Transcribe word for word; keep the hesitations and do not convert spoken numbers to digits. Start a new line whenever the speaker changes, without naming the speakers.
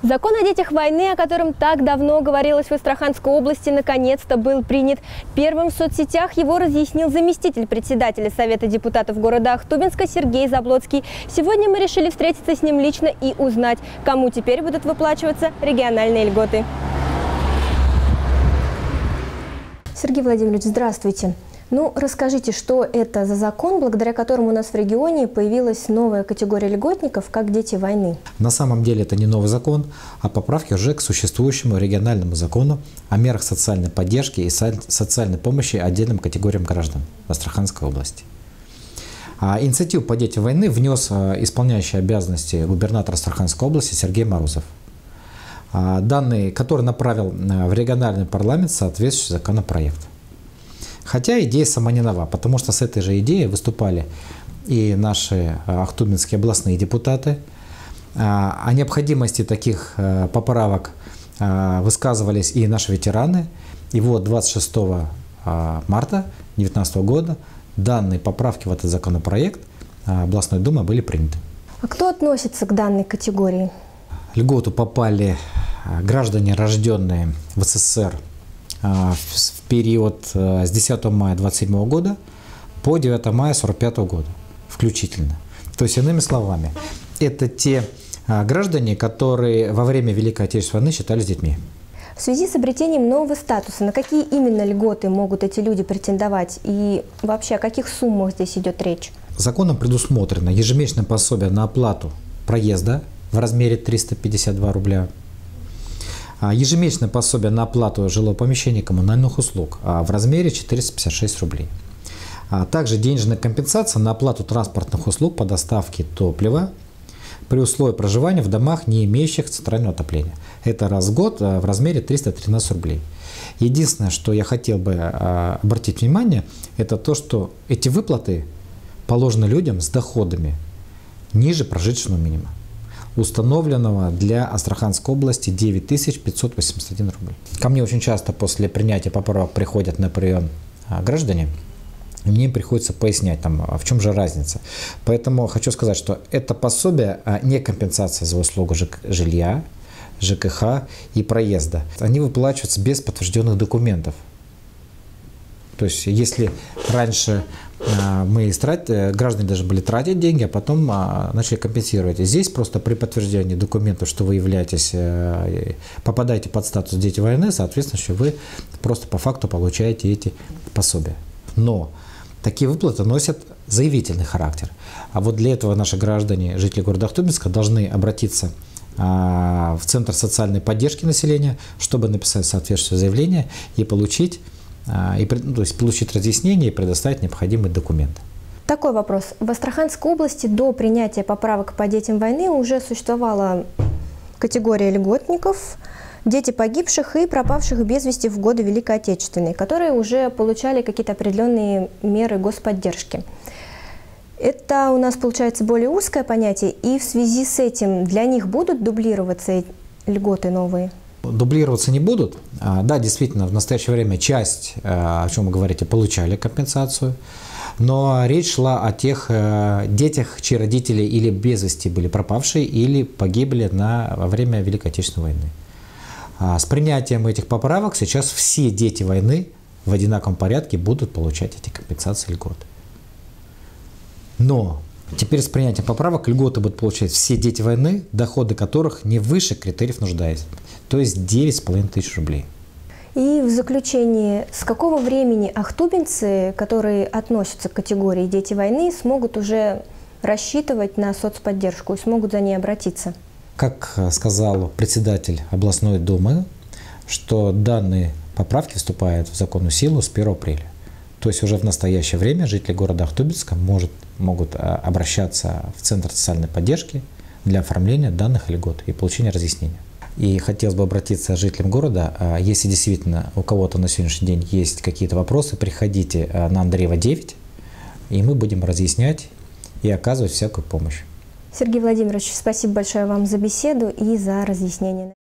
Закон о детях войны, о котором так давно говорилось в Астраханской области, наконец-то был принят. Первым в соцсетях его разъяснил заместитель председателя Совета депутатов города Ахтубинска Сергей Заблоцкий. Сегодня мы решили встретиться с ним лично и узнать, кому теперь будут выплачиваться региональные льготы. Сергей Владимирович, здравствуйте. Ну, расскажите, что это за закон, благодаря которому у нас в регионе появилась новая категория льготников, как дети войны?
На самом деле это не новый закон, а поправки уже к существующему региональному закону о мерах социальной поддержки и социальной помощи отдельным категориям граждан в Астраханской области. А инициативу по детям войны внес исполняющий обязанности губернатора Астраханской области Сергей Морозов, данный, который направил в региональный парламент соответствующий законопроект. Хотя идея сама не нова, потому что с этой же идеей выступали и наши ахтубинские областные депутаты. О необходимости таких поправок высказывались и наши ветераны. И вот двадцать шестого марта две тысячи девятнадцатого года данные поправки в этот законопроект областной думы были приняты.
А кто относится к данной категории?
В льготу попали граждане, рожденные в СССР в период с десятого мая двадцать седьмого года по девятого мая сорок пятого года включительно. То есть, иными словами, это те граждане, которые во время Великой Отечественной войны считались детьми.
В связи с обретением нового статуса, на какие именно льготы могут эти люди претендовать и вообще о каких суммах здесь идет речь? Законом
предусмотрено ежемесячное пособие на оплату проезда в размере триста пятьдесят два рубля, ежемесячное пособие на оплату жилого помещения и коммунальных услуг в размере четыреста пятьдесят шесть рублей. Также денежная компенсация на оплату транспортных услуг по доставке топлива при условии проживания в домах, не имеющих центрального отопления. Это раз в год в размере триста тринадцать рублей. Единственное, что я хотел бы обратить внимание, это то, что эти выплаты положены людям с доходами ниже прожиточного минимума, установленного для Астраханской области девять тысяч пятьсот восемьдесят один рубль. Ко мне очень часто после принятия поправок приходят на прием граждане, и мне приходится пояснять, там, в чем же разница. Поэтому хочу сказать, что это пособие не компенсация за услугу жилья, ЖКХ и проезда. Они выплачиваются без подтвержденных документов. То есть, если раньше э, мы истрат... граждане даже были тратить деньги, а потом э, начали компенсировать. Здесь просто при подтверждении документов, что вы являетесь, э, попадаете под статус дети войны, соответственно, что вы просто по факту получаете эти пособия. Но такие выплаты носят заявительный характер. А вот для этого наши граждане, жители города Ахтубинска, должны обратиться э, в Центр социальной поддержки населения, чтобы написать соответствующее заявление и получить И, то есть получить разъяснение и предоставить необходимые документы.
Такой вопрос. В Астраханской области до принятия поправок по детям войны уже существовала категория льготников, дети погибших и пропавших без вести в годы Великой Отечественной, которые уже получали какие-то определенные меры господдержки. Это у нас получается более узкое понятие, и в связи с этим для них будут дублироваться льготы новые?
Дублироваться не будут. Да, действительно, в настоящее время часть, о чем вы говорите, получали компенсацию, но речь шла о тех детях, чьи родители или без вести были пропавшие, или погибли на, во время Великой Отечественной войны. С принятием этих поправок сейчас все дети войны в одинаковом порядке будут получать эти компенсации, льготы. Но теперь с принятием поправок льготы будут получать все дети войны, доходы которых не выше критериев нуждаемости, то есть девять с половиной тысяч рублей.
И в заключение, с какого времени ахтубинцы, которые относятся к категории дети войны, смогут уже рассчитывать на соцподдержку и смогут за ней обратиться?
Как сказал председатель областной думы, что данные поправки вступают в законную силу с первого апреля. То есть уже в настоящее время жители города Ахтубинска может, могут обращаться в Центр социальной поддержки для оформления данных льгот и получения разъяснения. И хотелось бы обратиться к жителям города, если действительно у кого-то на сегодняшний день есть какие-то вопросы, приходите на Андреева девять, и мы будем разъяснять и оказывать всякую помощь.
Сергей Владимирович, спасибо большое вам за беседу и за разъяснение.